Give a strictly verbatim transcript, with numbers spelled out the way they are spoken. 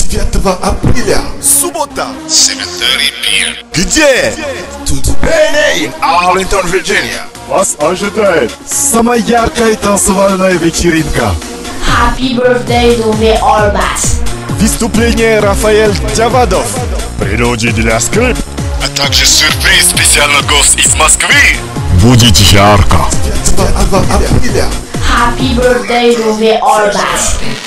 девятого апреля. Суббота. семь тридцать пи эм. Где? TuttoBene, Arlington, Virginia. Вас ожидает самая яркая танцевальная вечеринка. Happy birthday to me all bass. Выступление Рафаэль Javadov. Прелюдии для скрип. А также сюрприз, специальный гость из Москвы. Будет ярко. девятого апреля. Happy birthday to me all bass.